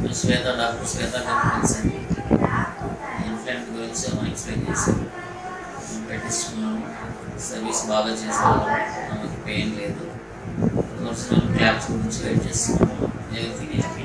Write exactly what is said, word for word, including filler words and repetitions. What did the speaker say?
శ్వేత doctor శ్వేత గారు కలిసండి ఇన్ఫ్లెంట్ గురించి explain చేశారు. పెట్టిస్తున్నాము, సర్వీస్ బాగా చేసేవాళ్ళం, మనకి పెయిన్ లేదు. ఒరిజినల్ క్లాప్స్ గురించి వెయిట్ చేస్తున్నాము. ఎవ్రీథింగ్